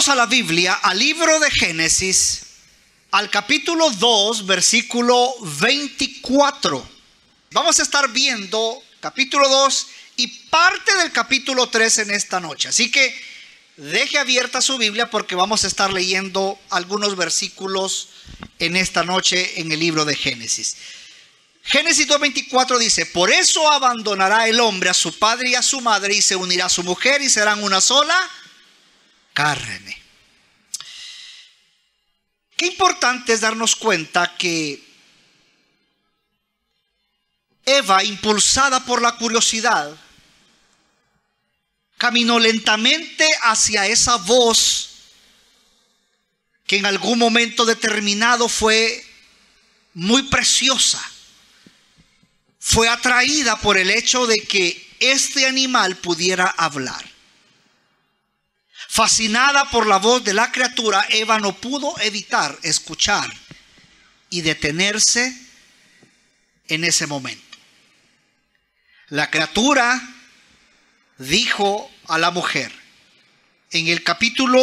Vamos a la Biblia, al libro de Génesis, al capítulo 2, versículo 24. Vamos a estar viendo capítulo 2 y parte del capítulo 3 en esta noche. Así que deje abierta su Biblia porque vamos a estar leyendo algunos versículos en esta noche en el libro de Génesis. Génesis 2:24 dice: por eso abandonará el hombre a su padre y a su madre y se unirá a su mujer y serán una sola carne. Qué importante es darnos cuenta que Eva, impulsada por la curiosidad, caminó lentamente hacia esa voz que en algún momento determinado fue muy preciosa. Fue atraída por el hecho de que este animal pudiera hablar. Fascinada por la voz de la criatura, Eva no pudo evitar escuchar y detenerse en ese momento. La criatura dijo a la mujer en el capítulo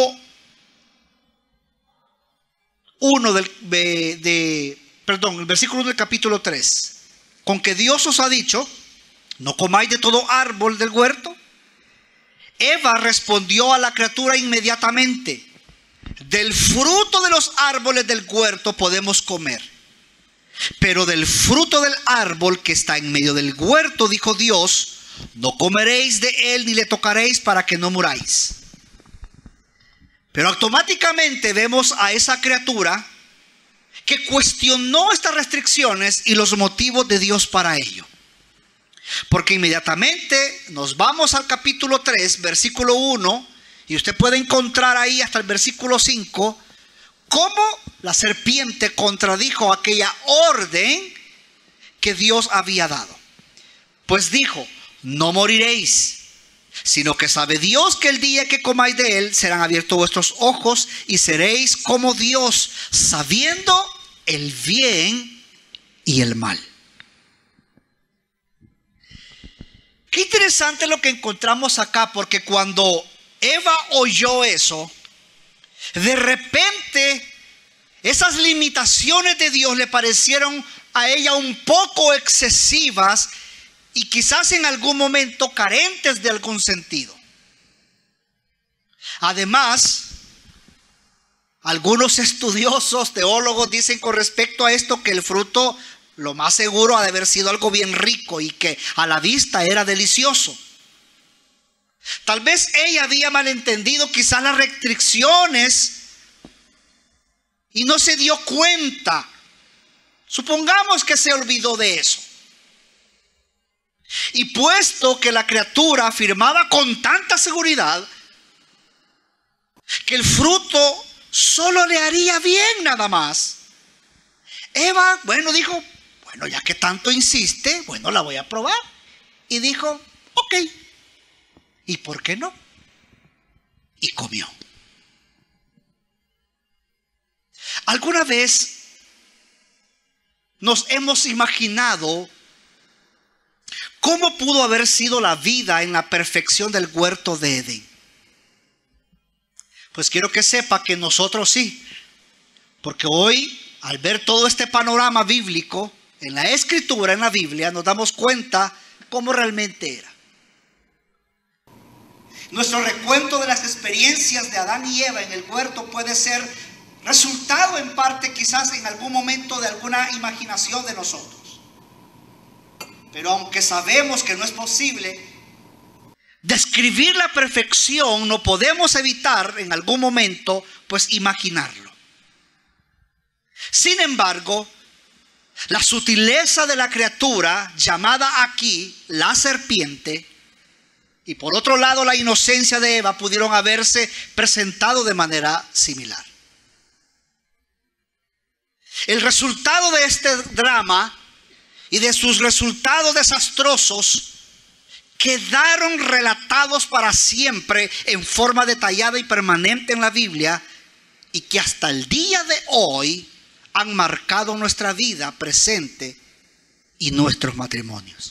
1 el versículo 1 del capítulo 3: con que Dios os ha dicho, no comáis de todo árbol del huerto. Eva respondió a la criatura inmediatamente: del fruto de los árboles del huerto podemos comer, pero del fruto del árbol que está en medio del huerto, dijo Dios, no comeréis de él ni le tocaréis para que no muráis. Pero automáticamente vemos a esa criatura que cuestionó estas restricciones y los motivos de Dios para ello. Porque inmediatamente nos vamos al capítulo 3, versículo 1, y usted puede encontrar ahí hasta el versículo 5, cómo la serpiente contradijo aquella orden que Dios había dado. Pues dijo: no moriréis, sino que sabe Dios que el día que comáis de él serán abiertos vuestros ojos y seréis como Dios, sabiendo el bien y el mal. Qué interesante lo que encontramos acá, porque cuando Eva oyó eso, de repente esas limitaciones de Dios le parecieron a ella un poco excesivas y quizás en algún momento carentes de algún sentido. Además, algunos estudiosos, teólogos dicen con respecto a esto que el fruto, lo más seguro, ha de haber sido algo bien rico y que a la vista era delicioso. Tal vez ella había malentendido quizás las restricciones y no se dio cuenta. Supongamos que se olvidó de eso. Y puesto que la criatura afirmaba con tanta seguridad que el fruto solo le haría bien nada más, Eva, dijo: bueno, ya que tanto insiste, la voy a probar. Y dijo: ok, ¿y por qué no? Y comió. ¿Alguna vez nos hemos imaginado cómo pudo haber sido la vida en la perfección del huerto de Edén? Pues quiero que sepa que nosotros sí, porque hoy, al ver todo este panorama bíblico en la escritura, en la Biblia, nos damos cuenta cómo realmente era. Nuestro recuento de las experiencias de Adán y Eva en el huerto puede ser resultado en parte quizás en algún momento de alguna imaginación de nosotros. Pero aunque sabemos que no es posible describir la perfección, no podemos evitar en algún momento pues imaginarlo. Sin embargo, la sutileza de la criatura llamada aquí la serpiente, y por otro lado la inocencia de Eva, pudieron haberse presentado de manera similar. El resultado de este drama y de sus resultados desastrosos quedaron relatados para siempre en forma detallada y permanente en la Biblia, y que hasta el día de hoy han marcado nuestra vida presente y nuestros matrimonios.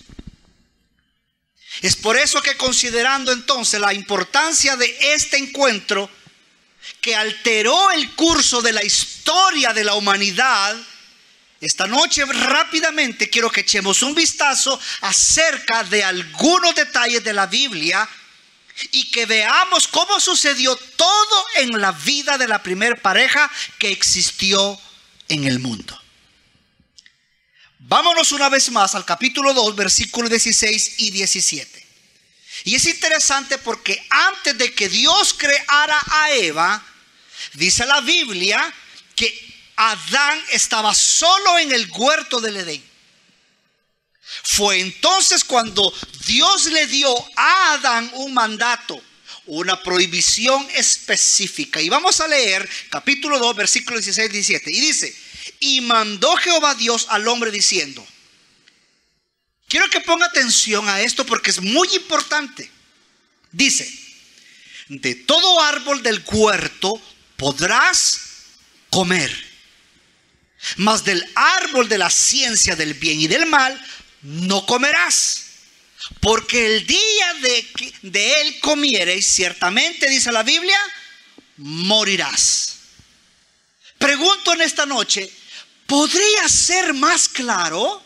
Es por eso que, considerando entonces la importancia de este encuentro, que alteró el curso de la historia de la humanidad, esta noche rápidamente quiero que echemos un vistazo acerca de algunos detalles de la Biblia y que veamos cómo sucedió todo en la vida de la primera pareja que existió en el mundo. Vámonos una vez más al capítulo 2, versículos 16 y 17. Y es interesante porque antes de que Dios creara a Eva, dice la Biblia que Adán estaba solo en el huerto del Edén. Fue entonces cuando Dios le dio a Adán un mandato, una prohibición específica. Y vamos a leer capítulo 2, versículos 16 y 17. Y dice: y mandó Jehová Dios al hombre diciendo. Quiero que ponga atención a esto porque es muy importante. Dice: de todo árbol del huerto podrás comer, mas del árbol de la ciencia del bien y del mal no comerás, porque el día de él comiereis, ciertamente, dice la Biblia, morirás. Pregunto en esta noche, ¿podría ser más claro?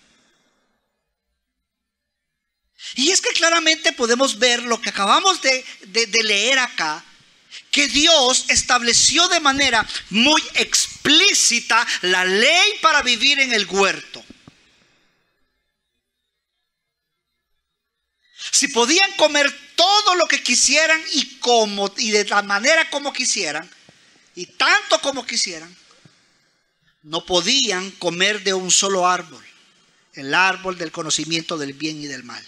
Y es que claramente podemos ver lo que acabamos de leer acá, que Dios estableció de manera muy explícita la ley para vivir en el huerto. Si podían comer todo lo que quisieran y de la manera como quisieran, y tanto como quisieran, no podían comer de un solo árbol, el árbol del conocimiento del bien y del mal.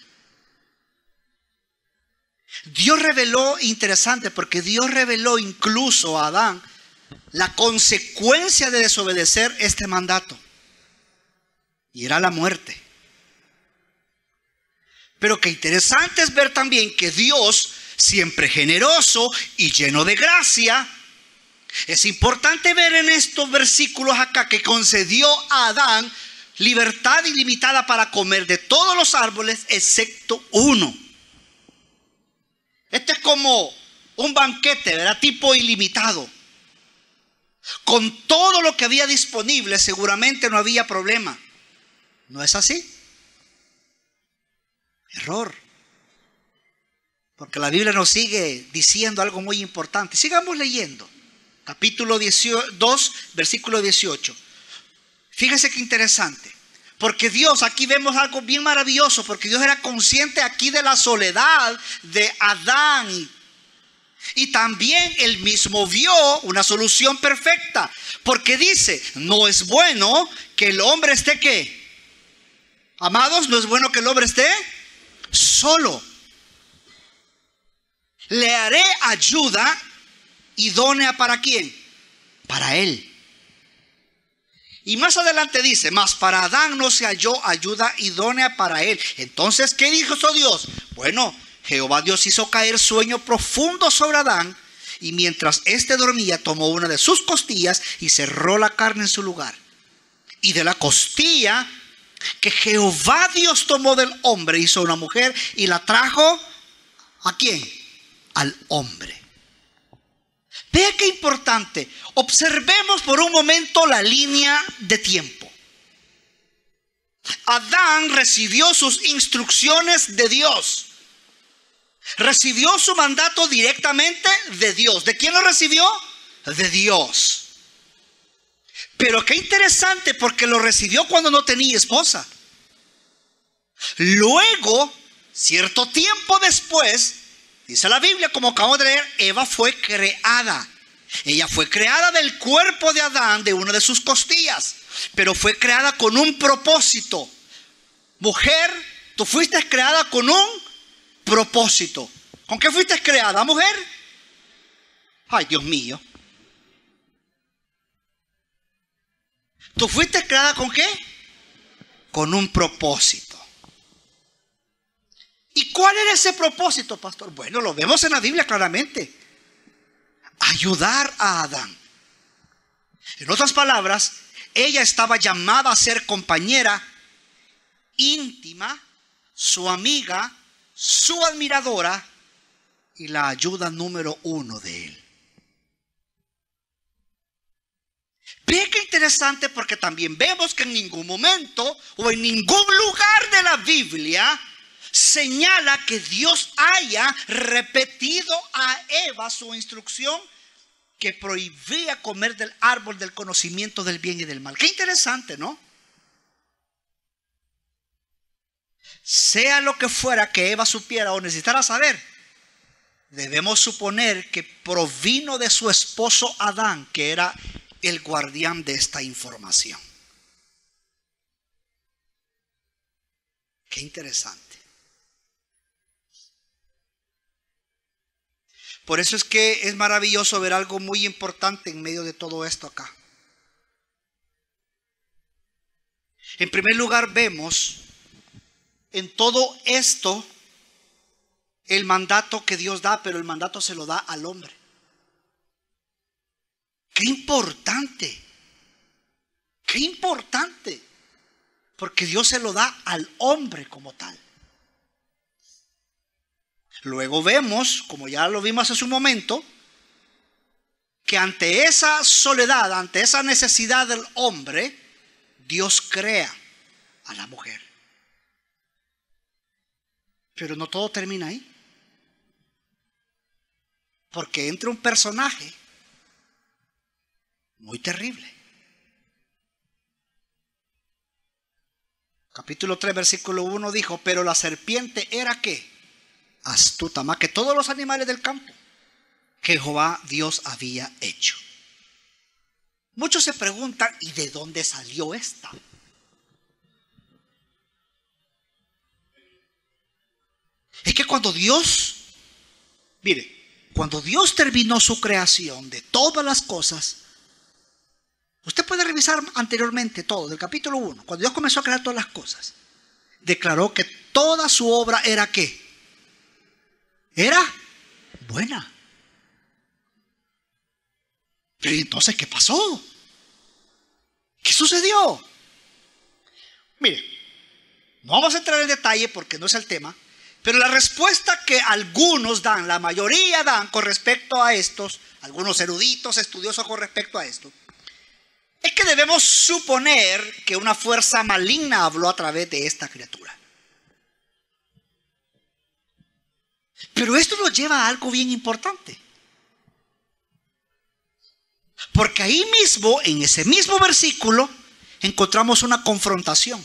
Dios reveló, interesante, porque Dios reveló incluso a Adán la consecuencia de desobedecer este mandato, y era la muerte. Pero qué interesante es ver también que Dios, siempre generoso y lleno de gracia, es importante ver en estos versículos acá que concedió a Adán libertad ilimitada para comer de todos los árboles excepto uno. Este es como un banquete, ¿verdad? Tipo ilimitado. Con todo lo que había disponible seguramente no había problema. ¿No es así? Error. Porque la Biblia nos sigue diciendo algo muy importante. Sigamos leyendo. Capítulo 2, versículo 18. Fíjese qué interesante. Porque Dios, aquí vemos algo bien maravilloso, porque Dios era consciente aquí de la soledad de Adán. Y también él mismo vio una solución perfecta. Porque dice, no es bueno que el hombre esté ¿qué? Amados, no es bueno que el hombre esté solo. Le haré ayuda idónea ¿para quién? Para él. Y más adelante dice, mas para Adán no se halló ayuda idónea para él. Entonces, ¿qué dijo Dios? Bueno, Jehová Dios hizo caer sueño profundo sobre Adán, y mientras éste dormía, tomó una de sus costillas y cerró la carne en su lugar. Y de la costilla que Jehová Dios tomó del hombre, hizo una mujer y la trajo ¿a quién? Al hombre. Vea qué importante. Observemos por un momento la línea de tiempo. Adán recibió sus instrucciones de Dios. Recibió su mandato directamente de Dios. ¿De quién lo recibió? De Dios. Pero qué interesante, porque lo recibió cuando no tenía esposa. Luego, cierto tiempo después, dice la Biblia, como acabamos de leer, Eva fue creada. Ella fue creada del cuerpo de Adán, de una de sus costillas, pero fue creada con un propósito. Mujer, tú fuiste creada con un propósito. ¿Con qué fuiste creada, mujer? Ay, Dios mío. ¿Tú fuiste creada con qué? Con un propósito. ¿Y cuál era ese propósito, pastor? Bueno, lo vemos en la Biblia claramente. Ayudar a Adán. En otras palabras, ella estaba llamada a ser compañera íntima, su amiga, su admiradora y la ayuda número uno de él. Ve qué interesante, porque también vemos que en ningún momento o en ningún lugar de la Biblia señala que Dios haya repetido a Eva su instrucción que prohibía comer del árbol del conocimiento del bien y del mal. Qué interesante, ¿no? Sea lo que fuera que Eva supiera o necesitara saber, debemos suponer que provino de su esposo Adán, que era el guardián de esta información. Qué interesante. Por eso es que es maravilloso ver algo muy importante en medio de todo esto acá. En primer lugar, vemos en todo esto el mandato que Dios da, pero el mandato se lo da al hombre. Qué importante, qué importante, porque Dios se lo da al hombre como tal. Luego vemos, como ya lo vimos hace un momento, que ante esa soledad, ante esa necesidad del hombre, Dios crea a la mujer. Pero no todo termina ahí, porque entra un personaje muy terrible. Capítulo 3, versículo 1 dijo: pero la serpiente era ¿qué? Astuta, más que todos los animales del campo que Jehová Dios había hecho. Muchos se preguntan: ¿y de dónde salió esta? Es que cuando Dios, mire, cuando Dios terminó su creación de todas las cosas, usted puede revisar anteriormente todo, del capítulo 1, cuando Dios comenzó a crear todas las cosas, declaró que toda su obra era ¿qué? Era buena. Pero entonces, ¿qué pasó? ¿Qué sucedió? Mire, no vamos a entrar en detalle porque no es el tema, pero la respuesta que algunos dan, la mayoría dan con respecto a estos, algunos eruditos, estudiosos con respecto a esto, es que debemos suponer que una fuerza maligna habló a través de esta criatura. Pero esto nos lleva a algo bien importante. Porque ahí mismo, en ese mismo versículo, encontramos una confrontación.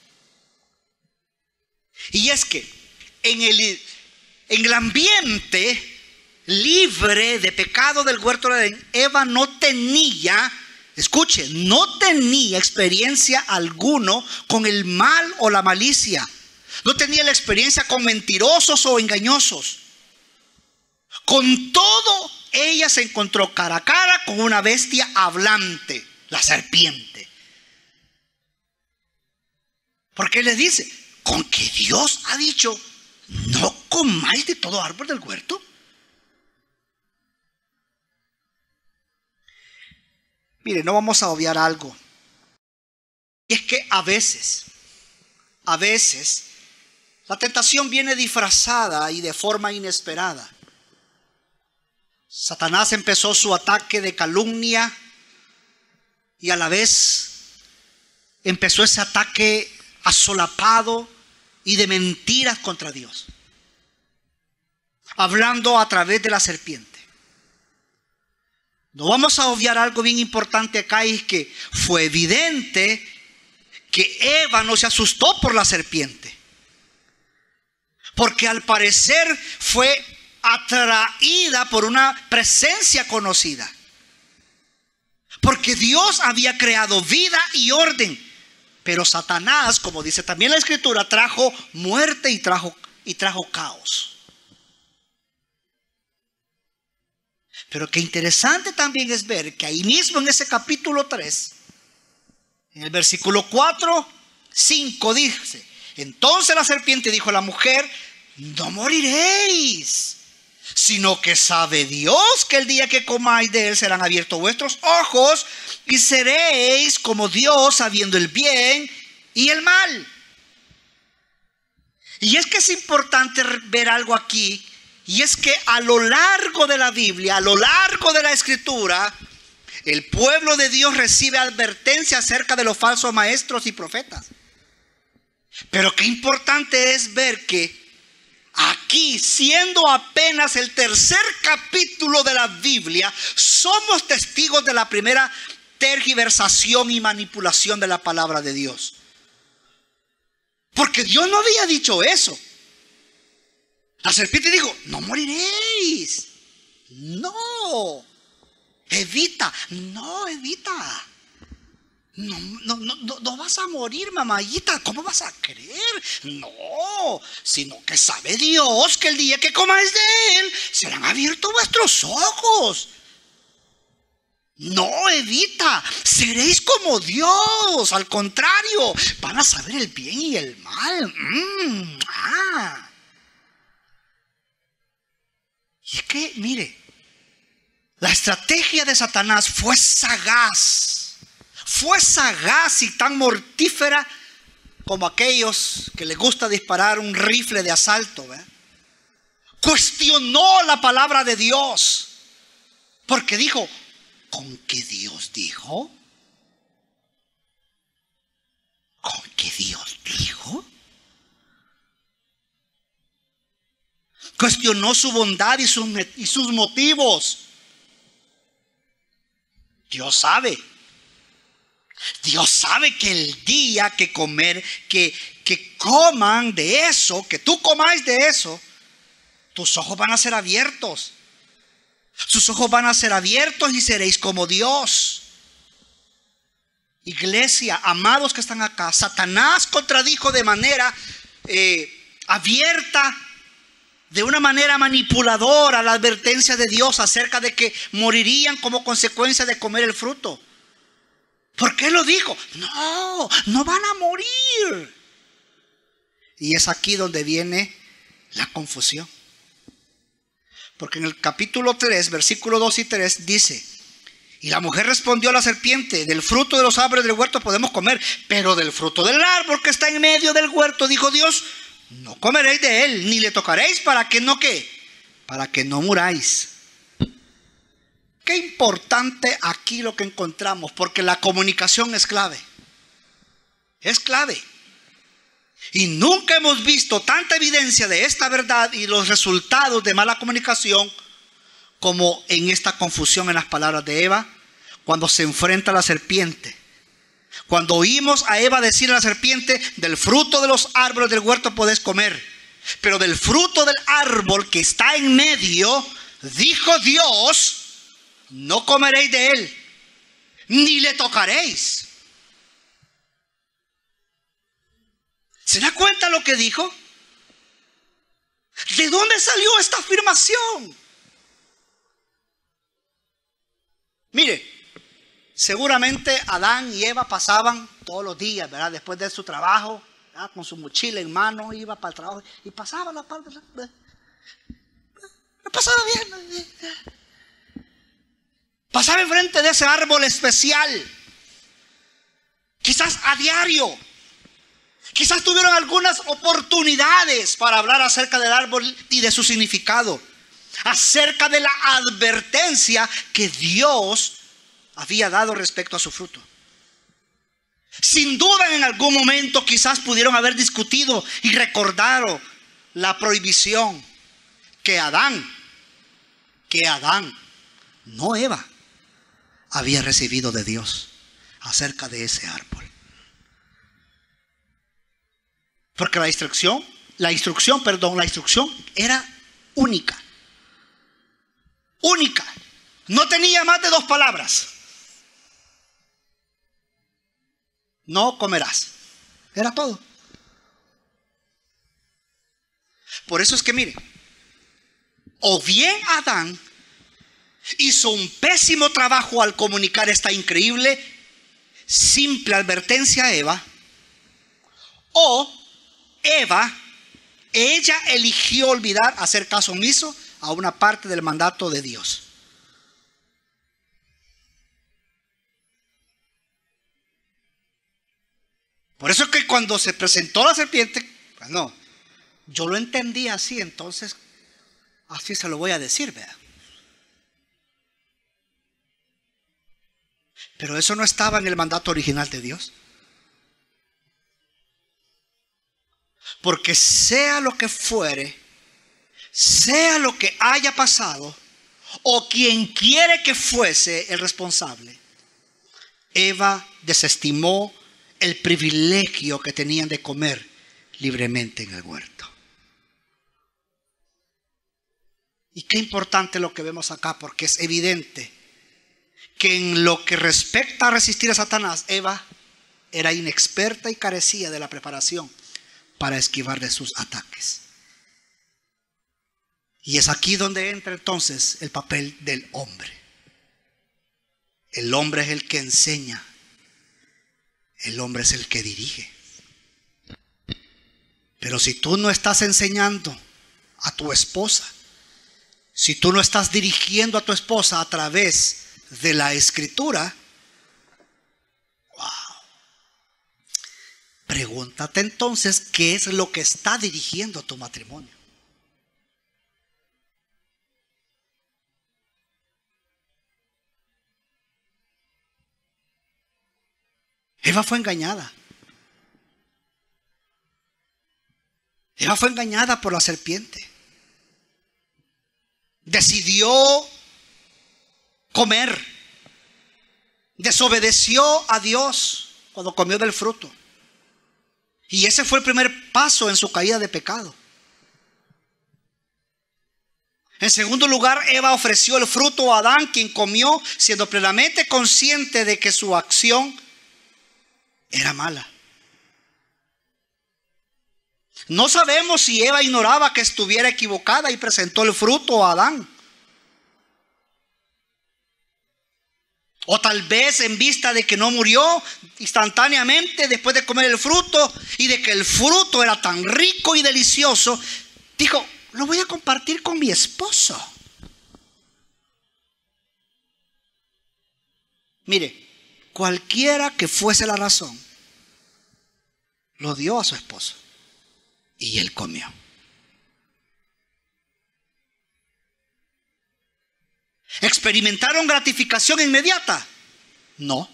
Y es que en el ambiente libre de pecado del huerto de Edén, Eva no tenía, escuche, no tenía experiencia alguno con el mal o la malicia. No tenía la experiencia con mentirosos o engañosos. Con todo, ella se encontró cara a cara con una bestia hablante, la serpiente. Porque le dice: ¿con que Dios ha dicho no comáis de todo árbol del huerto? Mire, no vamos a obviar algo. Y es que a veces, la tentación viene disfrazada y de forma inesperada. Satanás empezó su ataque de calumnia y a la vez empezó ese ataque asolapado y de mentiras contra Dios, hablando a través de la serpiente. No vamos a obviar algo bien importante acá, y es que fue evidente que Eva no se asustó por la serpiente, porque al parecer fue atraída por una presencia conocida, porque Dios había creado vida y orden, pero Satanás, como dice también la escritura, trajo muerte y trajo caos. Pero qué interesante también es ver que ahí mismo en ese capítulo 3, en el versículo 4, 5 dice: entonces la serpiente dijo a la mujer: no moriréis, sino que sabe Dios que el día que comáis de él serán abiertos vuestros ojos y seréis como Dios, sabiendo el bien y el mal. Y es que es importante ver algo aquí, y es que a lo largo de la Biblia, a lo largo de la escritura, El pueblo de Dios recibe advertencia acerca de los falsos maestros y profetas. Pero qué importante es ver que aquí, siendo apenas el tercer capítulo de la Biblia, somos testigos de la primera tergiversación y manipulación de la palabra de Dios. Porque Dios no había dicho eso. La serpiente dijo: no moriréis. No. Evita. No, Evita. No vas a morir, mamayita. ¿Cómo vas a creer? No, sino que sabe Dios que el día que comáis de él serán abiertos vuestros ojos. No, Evita, seréis como Dios. Al contrario, van a saber el bien y el mal. Y es que, mire, la estrategia de Satanás fue sagaz. Fue sagaz y tan mortífera como aquellos que les gusta disparar un rifle de asalto, ¿verdad? Cuestionó la palabra de Dios porque dijo: ¿con qué Dios dijo? ¿Con qué Dios dijo? Cuestionó su bondad y sus motivos. Dios sabe que el día que coman de eso, que tú comáis de eso, tus ojos van a ser abiertos. Sus ojos van a ser abiertos y seréis como Dios. Iglesia, amados que están acá, Satanás contradijo de manera abierta, de una manera manipuladora, la advertencia de Dios acerca de que morirían como consecuencia de comer el fruto. ¿Por qué lo dijo? No van a morir. Y es aquí donde viene la confusión. Porque en el capítulo 3, versículos 2 y 3 dice: y la mujer respondió a la serpiente: del fruto de los árboles del huerto podemos comer, pero del fruto del árbol que está en medio del huerto, dijo Dios, no comeréis de él, ni le tocaréis, para que no ¿qué? Para que no muráis. Qué importante aquí lo que encontramos, porque la comunicación es clave. Es clave. Y nunca hemos visto tanta evidencia de esta verdad y los resultados de mala comunicación como en esta confusión en las palabras de Eva, cuando se enfrenta a la serpiente. Cuando oímos a Eva decir a la serpiente: del fruto de los árboles del huerto podéis comer, pero del fruto del árbol que está en medio, dijo Dios, no comeréis de él, ni le tocaréis. ¿Se da cuenta lo que dijo? ¿De dónde salió esta afirmación? Mire, seguramente Adán y Eva pasaban todos los días, ¿verdad? Después de su trabajo, ¿verdad? Con su mochila en mano, iba para el trabajo y pasaba la parte, pasaba bien. Pasaba enfrente de ese árbol especial, quizás a diario. Quizás tuvieron algunas oportunidades para hablar acerca del árbol y de su significado, acerca de la advertencia que Dios había dado respecto a su fruto. Sin duda en algún momento quizás pudieron haber discutido y recordado la prohibición que Adán, no Eva, había recibido de Dios acerca de ese árbol. Porque la instrucción era única. Única. No tenía más de 2 palabras. No comerás. Era todo. Por eso es que mire, o bien Adán hizo un pésimo trabajo al comunicar esta increíble, simple advertencia a Eva, o ella eligió olvidar, hacer caso omiso a una parte del mandato de Dios. Por eso es que cuando se presentó la serpiente, bueno, yo lo entendí así, entonces así se lo voy a decir, ¿verdad? Pero eso no estaba en el mandato original de Dios. Porque sea lo que fuere, sea lo que haya pasado, o quien quiere que fuese el responsable, Eva desestimó el privilegio que tenían de comer libremente en el huerto. Y qué importante lo que vemos acá, porque es evidente que en lo que respecta a resistir a Satanás, Eva era inexperta y carecía de la preparación para esquivar de sus ataques. Y es aquí donde entra entonces el papel del hombre. El hombre es el que enseña. El hombre es el que dirige. Pero si tú no estás enseñando a tu esposa, si tú no estás dirigiendo a tu esposa a través de la escritura, wow. Pregúntate entonces qué es lo que está dirigiendo tu matrimonio. Eva fue engañada. Eva fue engañada por la serpiente. Decidió comer. Desobedeció a Dios cuando comió del fruto. Y ese fue el primer paso en su caída de pecado. En segundo lugar, Eva ofreció el fruto a Adán, quien comió siendo plenamente consciente de que su acción era mala. No sabemos si Eva ignoraba que estuviera equivocada y presentó el fruto a Adán. O tal vez en vista de que no murió instantáneamente después de comer el fruto y de que el fruto era tan rico y delicioso, dijo, lo voy a compartir con mi esposo. Mire, cualquiera que fuese la razón, lo dio a su esposo y él comió. ¿Experimentaron gratificación inmediata? No.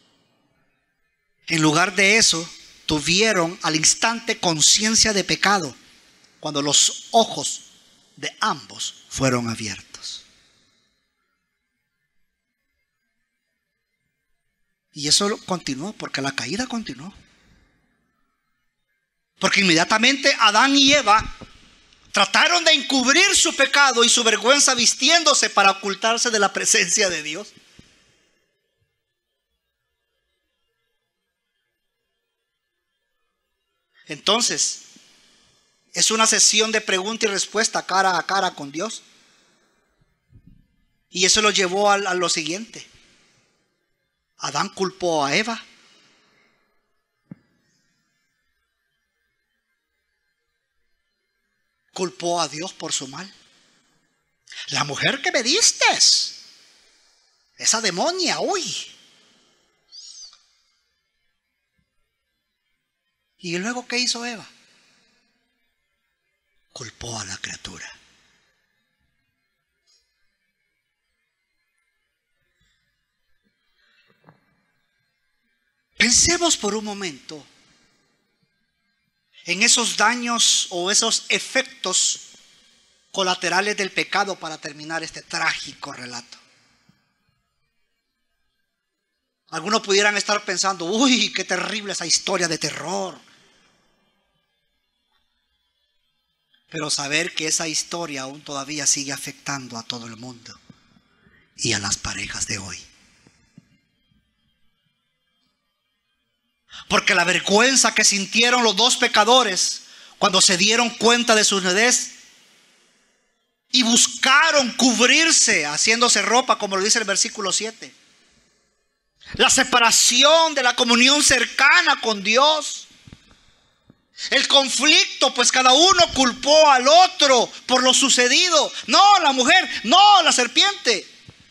En lugar de eso, tuvieron al instante conciencia de pecado cuando los ojos de ambos fueron abiertos. Y eso continuó, porque la caída continuó. Porque inmediatamente Adán y Eva trataron de encubrir su pecado y su vergüenza vistiéndose para ocultarse de la presencia de Dios. Entonces, es una sesión de pregunta y respuesta cara a cara con Dios. Y eso lo llevó a lo siguiente. Adán culpó a Eva. Culpó a Dios por su mal. La mujer que me diste, esa demonia, uy. ¿Y luego qué hizo Eva? Culpó a la criatura. Pensemos por un momento en esos daños o esos efectos colaterales del pecado para terminar este trágico relato. Algunos pudieran estar pensando, uy, qué terrible esa historia de terror. Pero saber que esa historia aún todavía sigue afectando a todo el mundo y a las parejas de hoy. Porque la vergüenza que sintieron los dos pecadores cuando se dieron cuenta de su nudez y buscaron cubrirse haciéndose ropa, como lo dice el versículo 7. La separación de la comunión cercana con Dios. El conflicto, pues cada uno culpó al otro por lo sucedido. No, la mujer, no, la serpiente.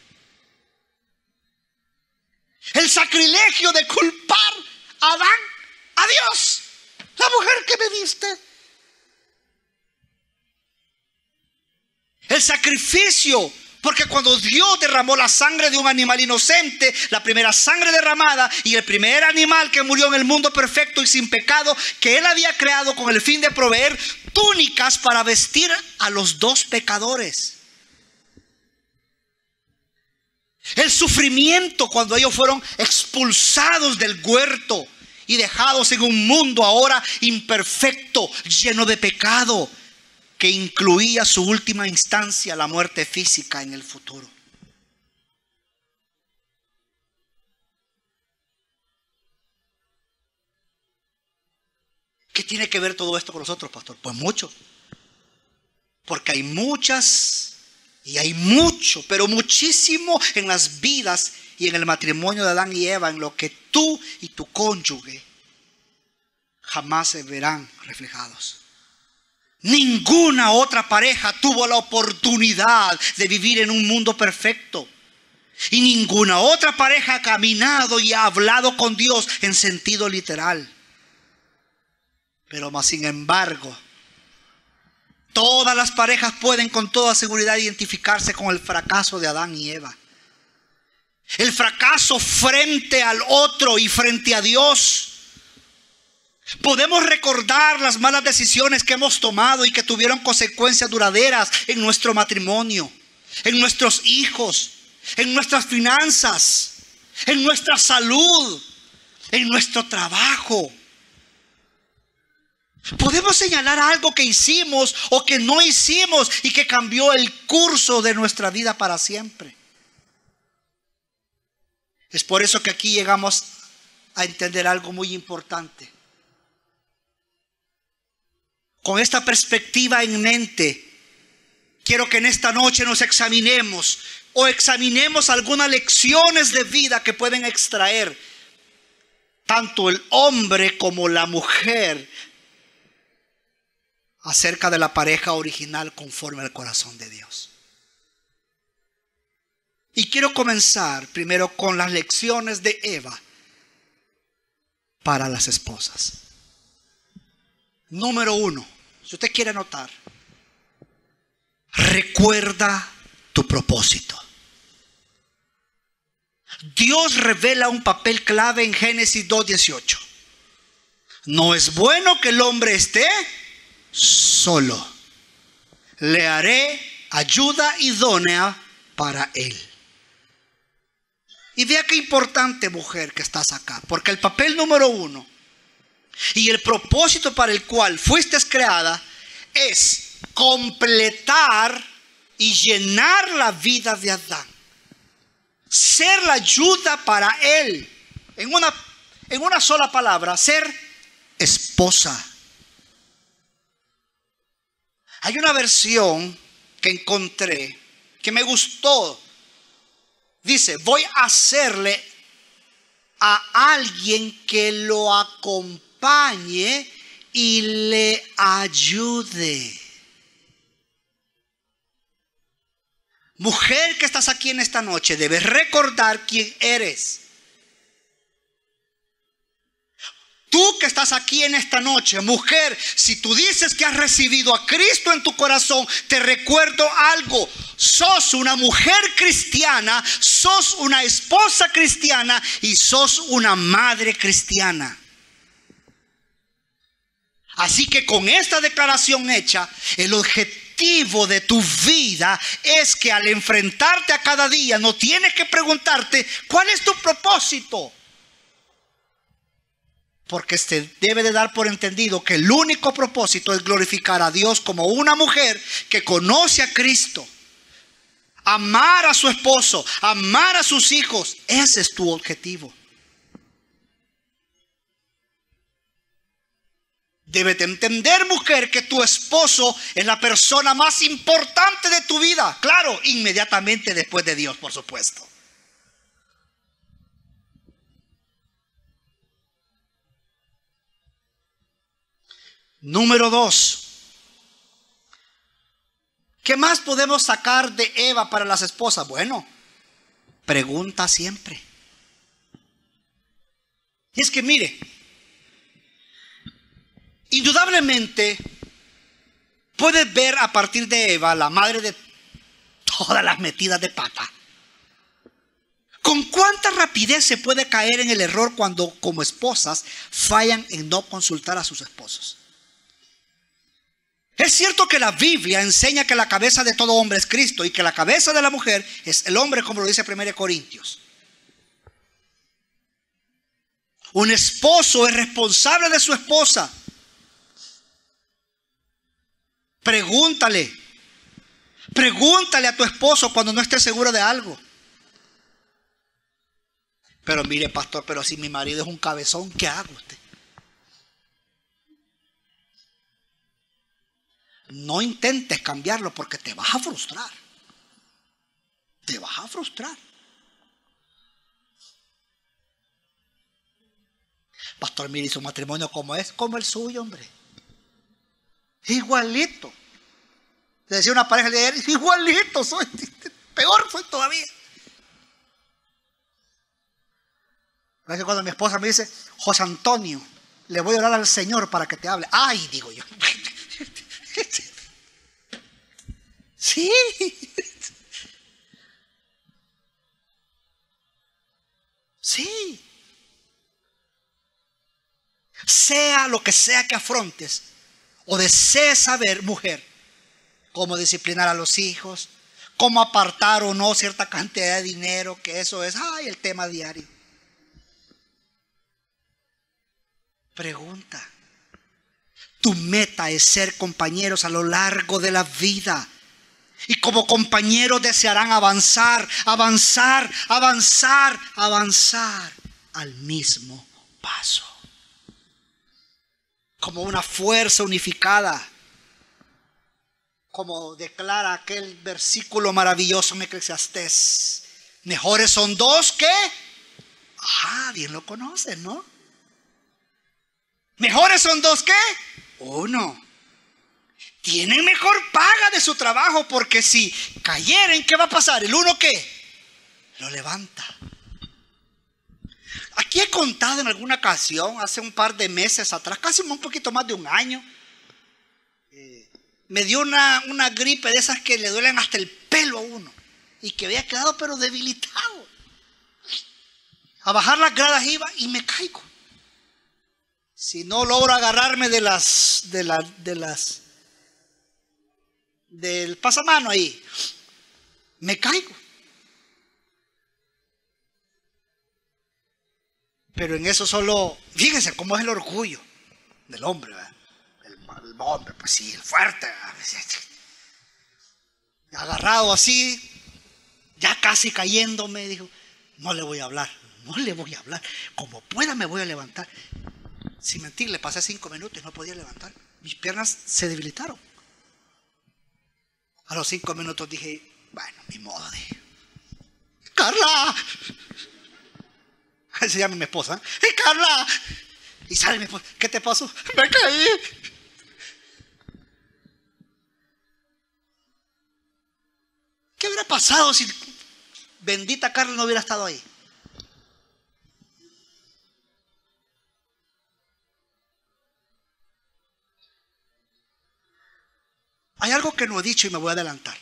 El sacrilegio de culpar a Adán, a Dios. La mujer que me diste. El sacrificio Porque cuando Dios derramó la sangre de un animal inocente, la primera sangre derramada y el primer animal que murió en el mundo perfecto y sin pecado, que Él había creado con el fin de proveer túnicas para vestir a los dos pecadores. El sufrimiento cuando ellos fueron expulsados del huerto y dejados en un mundo ahora imperfecto, lleno de pecado, que incluía su última instancia, la muerte física en el futuro. ¿Qué tiene que ver todo esto con nosotros, pastor? Pues mucho. Porque hay muchas y hay mucho, pero muchísimo en las vidas y en el matrimonio de Adán y Eva, en lo que tú y tu cónyuge jamás se verán reflejados. Ninguna otra pareja tuvo la oportunidad de vivir en un mundo perfecto. Y ninguna otra pareja ha caminado y ha hablado con Dios en sentido literal. Pero más sin embargo, todas las parejas pueden con toda seguridad identificarse con el fracaso de Adán y Eva. El fracaso frente al otro y frente a Dios. Podemos recordar las malas decisiones que hemos tomado y que tuvieron consecuencias duraderas en nuestro matrimonio, en nuestros hijos, en nuestras finanzas, en nuestra salud, en nuestro trabajo. Podemos señalar algo que hicimos o que no hicimos y que cambió el curso de nuestra vida para siempre. Es por eso que aquí llegamos a entender algo muy importante. Con esta perspectiva en mente, quiero que en esta noche nos examinemos o examinemos algunas lecciones de vida que pueden extraer tanto el hombre como la mujer acerca de la pareja original conforme al corazón de Dios. Y quiero comenzar primero con las lecciones de Eva para las esposas. Número 1. Si usted quiere anotar, recuerda tu propósito. Dios revela un papel clave en Génesis 2:18. No es bueno que el hombre esté solo. Le haré ayuda idónea para él. Y vea qué importante, mujer, que estás acá. Porque el papel número 1 y el propósito para el cual fuiste creada es completar y llenar la vida de Adán. Ser la ayuda para él. En una sola palabra, ser esposa. Hay una versión que encontré que me gustó. Dice, voy a hacerle a alguien que lo acompañe y le ayude. Mujer que estás aquí en esta noche, debes recordar quién eres. Tú que estás aquí en esta noche, mujer, si tú dices que has recibido a Cristo en tu corazón, te recuerdo algo. Sos una mujer cristiana, sos una esposa cristiana y sos una madre cristiana. Así que con esta declaración hecha, el objetivo de tu vida es que al enfrentarte a cada día no tienes que preguntarte ¿cuál es tu propósito? Porque se debe de dar por entendido que el único propósito es glorificar a Dios como una mujer que conoce a Cristo. Amar a su esposo, amar a sus hijos. Ese es tu objetivo. Debes de entender, mujer, que tu esposo es la persona más importante de tu vida. Claro, inmediatamente después de Dios, por supuesto. Número 2. ¿Qué más podemos sacar de Eva para las esposas? Bueno, pregunta siempre. Y es que mire, indudablemente puedes ver a partir de Eva, la madre de todas las metidas de pata. ¿Con cuánta rapidez se puede caer en el error cuando como esposas fallan en no consultar a sus esposos? Es cierto que la Biblia enseña que la cabeza de todo hombre es Cristo y que la cabeza de la mujer es el hombre, como lo dice 1 Corintios. Un esposo es responsable de su esposa. Pregúntale a tu esposo cuando no estés seguro de algo. Pero mire, pastor, pero si mi marido es un cabezón, ¿qué hago usted? No intentes cambiarlo porque te vas a frustrar. Te vas a frustrar. Pastor, mire, su matrimonio como es, como el suyo, hombre. Igualito. Le decía una pareja de ayer, igualito soy, peor soy todavía. Es que cuando mi esposa me dice, José Antonio, le voy a orar al Señor para que te hable. Ay, digo yo. Sí. Sí. Sea lo que sea que afrontes o desees saber, mujer, cómo disciplinar a los hijos, cómo apartar o no cierta cantidad de dinero, que eso es, el tema diario. Pregunta. Tu meta es ser compañeros a lo largo de la vida. Y como compañeros desearán avanzar al mismo paso. Como una fuerza unificada. Como declara aquel versículo maravilloso en Eclesiastés. Mejores son dos que... bien lo conocen, ¿no? Mejores son dos que uno. Tienen mejor paga de su trabajo, porque si cayeren, ¿qué va a pasar? ¿El uno qué? Lo levanta. Aquí he contado en alguna ocasión, hace un par de meses atrás, casi un poquito más de un año, me dio una gripe de esas que le duelen hasta el pelo a uno, y que había quedado pero debilitado. A bajar las gradas iba y me caigo. Si no logro agarrarme del pasamano ahí, me caigo. Pero en eso solo, fíjense cómo es el orgullo del hombre, ¿verdad? El hombre, pues sí, el fuerte, ¿verdad? Agarrado así, ya casi cayéndome, dijo, no le voy a hablar. Como pueda me voy a levantar. Sin mentir, le pasé 5 minutos y no podía levantar. Mis piernas se debilitaron. A los 5 minutos dije, bueno, ni modo. Dije, ¡Carla! Se llama mi esposa. ¡Carla! Y sale mi esposa. ¿Qué te pasó? Me caí. ¿Qué hubiera pasado si bendita Carla no hubiera estado ahí? Hay algo que no he dicho y me voy a adelantar.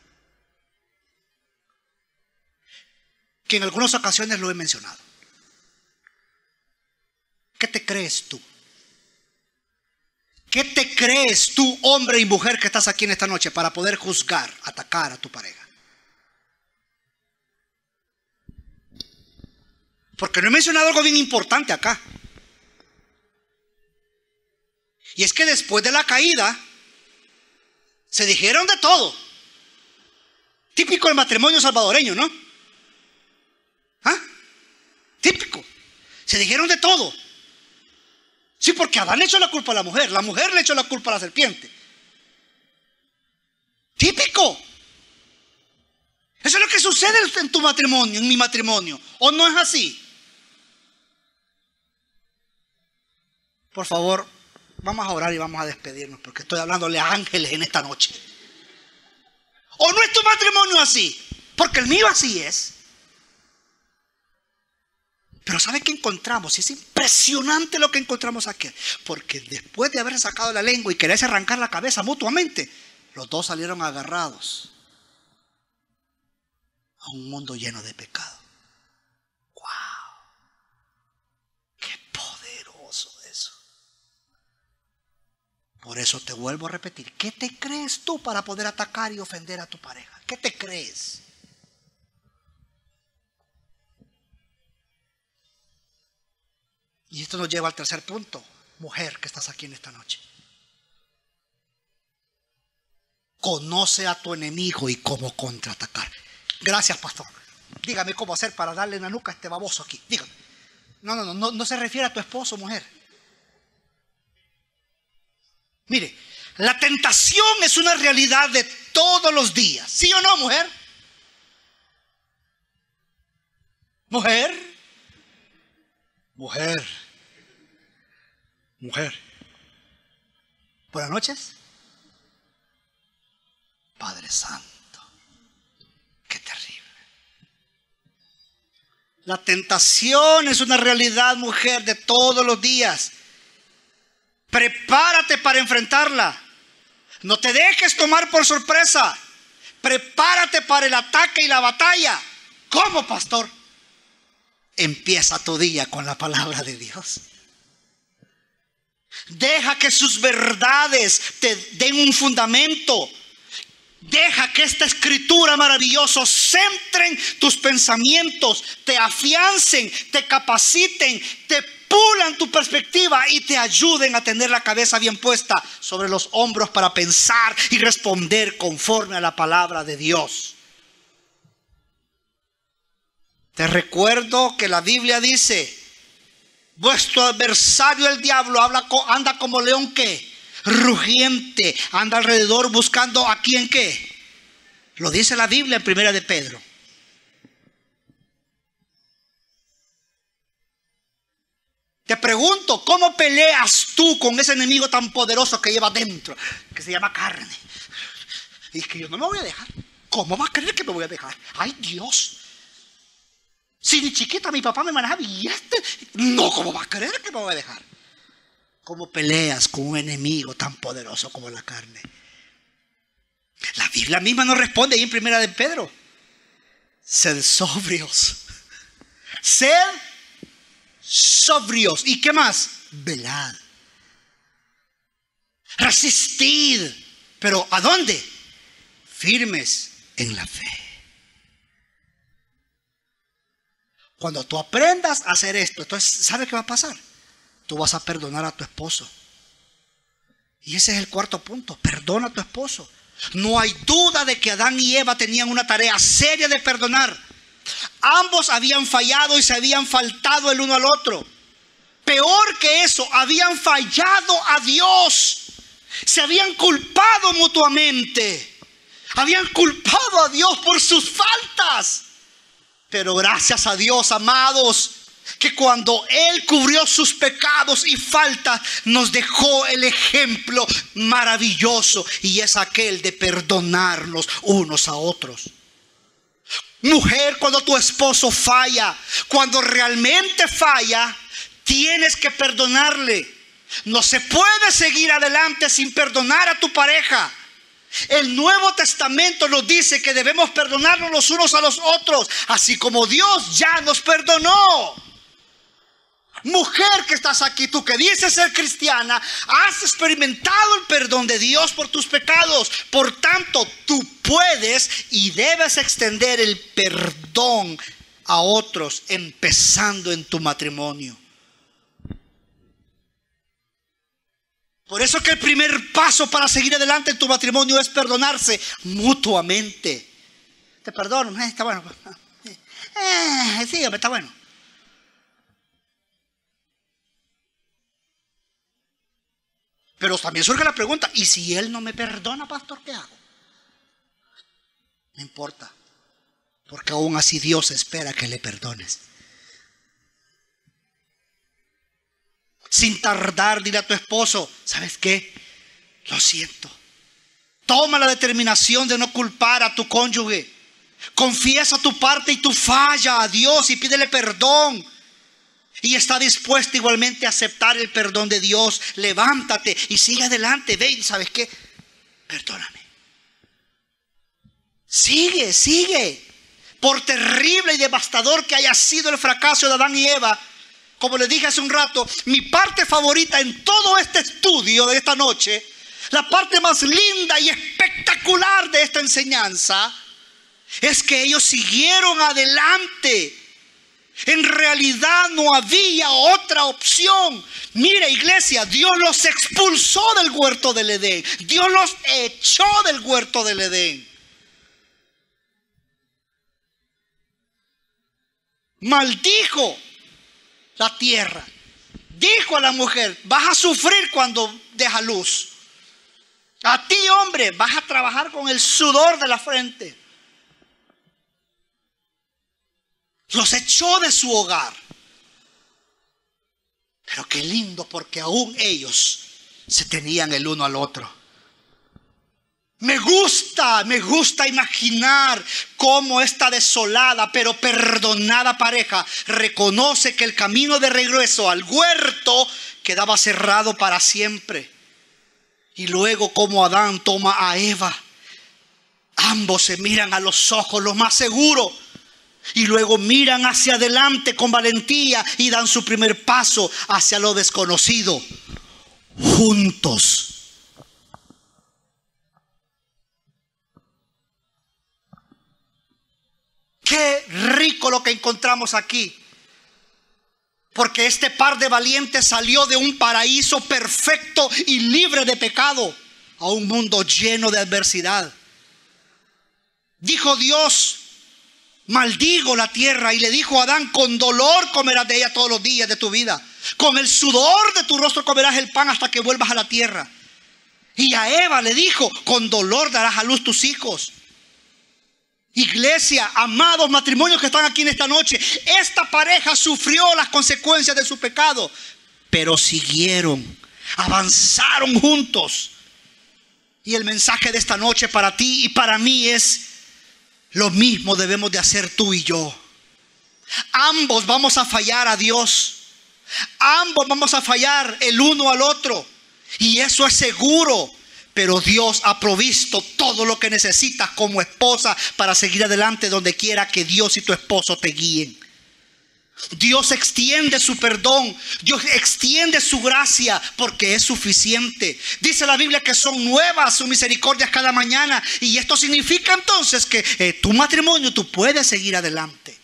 Que en algunas ocasiones lo he mencionado. ¿Qué te crees tú? ¿Qué te crees tú, hombre y mujer que estás aquí en esta noche, para poder juzgar, atacar a tu pareja? Porque no he mencionado algo bien importante acá. Y es que después de la caída se dijeron de todo. Típico del matrimonio salvadoreño, ¿no? Típico. Se dijeron de todo. Sí, porque Adán le echó la culpa a la mujer le echó la culpa a la serpiente. Típico. Eso es lo que sucede en tu matrimonio, en mi matrimonio. ¿O no es así? Por favor, vamos a orar y vamos a despedirnos, porque estoy hablándole a ángeles en esta noche. ¿O no es tu matrimonio así? Porque el mío así es. Pero ¿sabe qué encontramos? Es impresionante lo que encontramos aquí. Porque después de haber sacado la lengua y quererse arrancar la cabeza mutuamente, los dos salieron agarrados a un mundo lleno de pecado. ¡Wow! ¡Qué poderoso eso! Por eso te vuelvo a repetir, ¿qué te crees tú para poder atacar y ofender a tu pareja? ¿Qué te crees? Y esto nos lleva al tercer punto. Mujer que estás aquí en esta noche, conoce a tu enemigo y cómo contraatacar. Gracias, pastor. Dígame cómo hacer para darle en la nuca a este baboso aquí. Dígame. No se refiere a tu esposo, mujer. Mire, la tentación es una realidad de todos los días. ¿Sí o no, mujer? Mujer. Buenas noches. Padre Santo, qué terrible. La tentación es una realidad, mujer, de todos los días. Prepárate para enfrentarla. No te dejes tomar por sorpresa. Prepárate para el ataque y la batalla. ¿Cómo, pastor? Empieza tu día con la palabra de Dios. Deja que sus verdades te den un fundamento. Deja que esta escritura maravillosa centren tus pensamientos, te afiancen, te capaciten, te pulan tu perspectiva y te ayuden a tener la cabeza bien puesta sobre los hombros para pensar y responder conforme a la palabra de Dios. Te recuerdo que la Biblia dice: vuestro adversario el diablo anda como león que rugiente, anda alrededor buscando a quien qué. Lo dice la Biblia en Primera de Pedro. Te pregunto, ¿cómo peleas tú con ese enemigo tan poderoso que llevas dentro, que se llama carne? Y es que yo no me voy a dejar. ¿Cómo va a creer que me voy a dejar? ¡Ay, Dios! Si de chiquita mi papá me manejaba y no, ¿cómo va a creer que me voy a dejar? ¿Cómo peleas con un enemigo tan poderoso como la carne? La Biblia misma nos responde ahí en Primera de Pedro: sed sobrios. Sed sobrios. ¿Y qué más? Velad. Resistid. ¿Pero a dónde? Firmes en la fe. Cuando tú aprendas a hacer esto, entonces, ¿sabes qué va a pasar? Tú vas a perdonar a tu esposo. Y ese es el cuarto punto. Perdona a tu esposo. No hay duda de que Adán y Eva tenían una tarea seria de perdonar. Ambos habían fallado y se habían faltado el uno al otro. Peor que eso, habían fallado a Dios. Se habían culpado mutuamente. Habían culpado a Dios por sus faltas. Pero gracias a Dios, amados, que cuando Él cubrió sus pecados y faltas, nos dejó el ejemplo maravilloso, y es aquel de perdonarnos unos a otros. Mujer, cuando tu esposo falla, cuando realmente falla, tienes que perdonarle. No se puede seguir adelante sin perdonar a tu pareja. El Nuevo Testamento nos dice que debemos perdonarnos los unos a los otros, así como Dios ya nos perdonó. Mujer que estás aquí, tú que dices ser cristiana, has experimentado el perdón de Dios por tus pecados. Por tanto, tú puedes y debes extender el perdón a otros, empezando en tu matrimonio. Por eso que el primer paso para seguir adelante en tu matrimonio es perdonarse mutuamente. Te perdono, está bueno. Sí, está bueno. Pero también surge la pregunta: ¿y si él no me perdona, pastor, qué hago? No importa, porque aún así Dios espera que le perdones. Sin tardar, dile a tu esposo: ¿sabes qué? Lo siento. Toma la determinación de no culpar a tu cónyuge. Confiesa tu parte y tu falla a Dios y pídele perdón. Y está dispuesta igualmente a aceptar el perdón de Dios. Levántate y sigue adelante. Ve, ¿sabes qué? Perdóname. Sigue. por terrible y devastador que haya sido el fracaso de Adán y Eva, como les dije hace un rato, mi parte favorita en todo este estudio de esta noche, la parte más linda y espectacular de esta enseñanza, es que ellos siguieron adelante. En realidad no había otra opción. Mira, iglesia, Dios los expulsó del huerto del Edén. Dios los echó del huerto del Edén. Maldijo la tierra. Dijo a la mujer: vas a sufrir cuando deja luz. A ti, hombre, vas a trabajar con el sudor de la frente. Los echó de su hogar. Pero qué lindo, porque aún ellos se tenían el uno al otro. Me gusta imaginar cómo esta desolada pero perdonada pareja reconoce que el camino de regreso al huerto quedaba cerrado para siempre. Y luego cómo Adán toma a Eva. Ambos se miran a los ojos, lo más seguro. Y luego miran hacia adelante con valentía y dan su primer paso hacia lo desconocido, juntos. Qué rico lo que encontramos aquí. Porque este par de valientes salió de un paraíso perfecto y libre de pecado a un mundo lleno de adversidad. Dijo Dios: maldigo la tierra. Y le dijo a Adán: con dolor comerás de ella todos los días de tu vida. Con el sudor de tu rostro comerás el pan hasta que vuelvas a la tierra. Y a Eva le dijo: con dolor darás a luz tus hijos. Iglesia, amados matrimonios que están aquí en esta noche, esta pareja sufrió las consecuencias de su pecado, pero siguieron, avanzaron juntos. Y el mensaje de esta noche para ti y para mí es: lo mismo debemos de hacer tú y yo. Ambos vamos a fallar a Dios. Ambos vamos a fallar el uno al otro. Y eso es seguro. Pero Dios ha provisto todo lo que necesitas como esposa para seguir adelante donde quiera que Dios y tu esposo te guíen. Dios extiende su perdón. Dios extiende su gracia porque es suficiente. Dice la Biblia que son nuevas sus misericordias cada mañana. Y esto significa entonces que tu matrimonio tú puedes seguir adelante.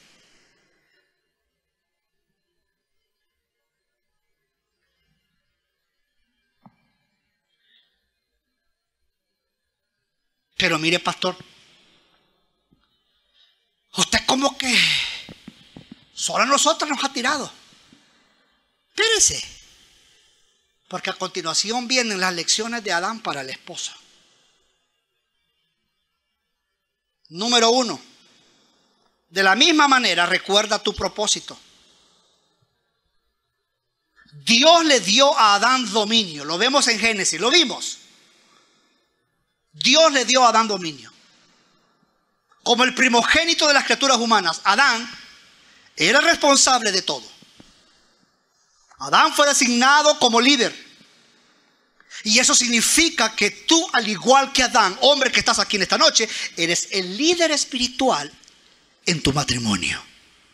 Pero mire, pastor, usted como que solo a nosotros nos ha tirado. Espérese, porque a continuación vienen las lecciones de Adán para la esposa. Número 1, de la misma manera recuerda tu propósito. Dios le dio a Adán dominio. Lo vemos en Génesis, lo vimos. Dios le dio a Adán dominio. Como el primogénito de las criaturas humanas, Adán era responsable de todo. Adán fue designado como líder. Y eso significa que tú, al igual que Adán, hombre que estás aquí en esta noche, eres el líder espiritual en tu matrimonio.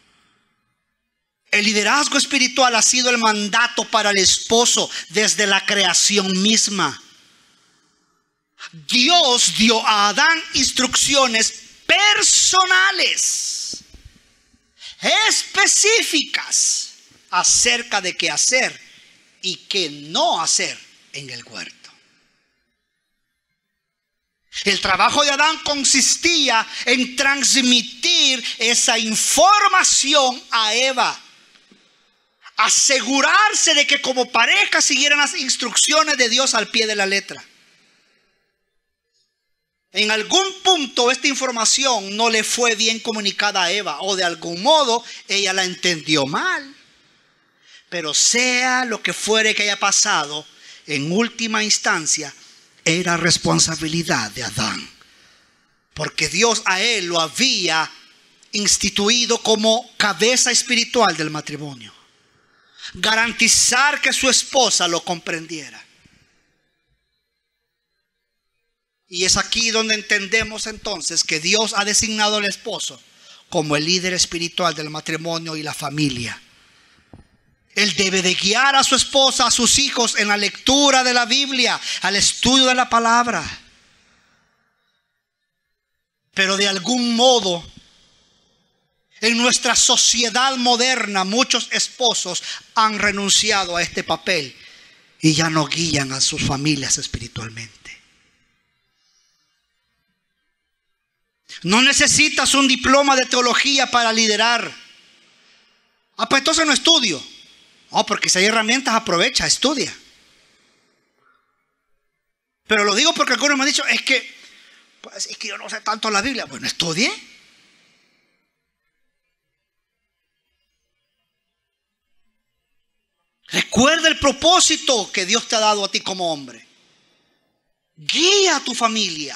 El liderazgo espiritual ha sido el mandato para el esposo desde la creación misma. Dios dio a Adán instrucciones personales, específicas acerca de qué hacer y qué no hacer en el huerto. El trabajo de Adán consistía en transmitir esa información a Eva, asegurarse de que como pareja siguieran las instrucciones de Dios al pie de la letra. En algún punto esta información no le fue bien comunicada a Eva, o de algún modo ella la entendió mal. Pero sea lo que fuere que haya pasado, en última instancia era responsabilidad de Adán, porque Dios a él lo había instituido como cabeza espiritual del matrimonio. Garantizar que su esposa lo comprendiera. Y es aquí donde entendemos entonces que Dios ha designado al esposo como el líder espiritual del matrimonio y la familia. Él debe de guiar a su esposa, a sus hijos en la lectura de la Biblia, al estudio de la palabra. Pero de algún modo, en nuestra sociedad moderna, muchos esposos han renunciado a este papel y ya no guían a sus familias espiritualmente. No necesitas un diploma de teología para liderar. Pues entonces no estudio. No, porque si hay herramientas, aprovecha, estudia. Pero lo digo porque algunos me han dicho, es que yo no sé tanto la Biblia. Bueno, estudie. Recuerda el propósito que Dios te ha dado a ti como hombre. Guía a tu familia.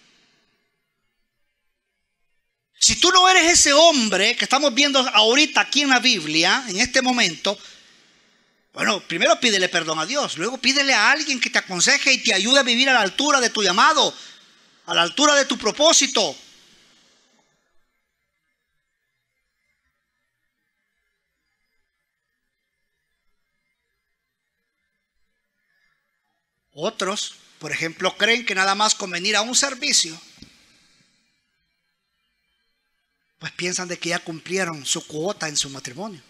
Si tú no eres ese hombre que estamos viendo ahorita aquí en la Biblia, en este momento, bueno, primero pídele perdón a Dios, luego pídele a alguien que te aconseje y te ayude a vivir a la altura de tu llamado, a la altura de tu propósito. Otros, por ejemplo, creen que nada más con venir a un servicio, pues piensan de que ya cumplieron su cuota en su matrimonio.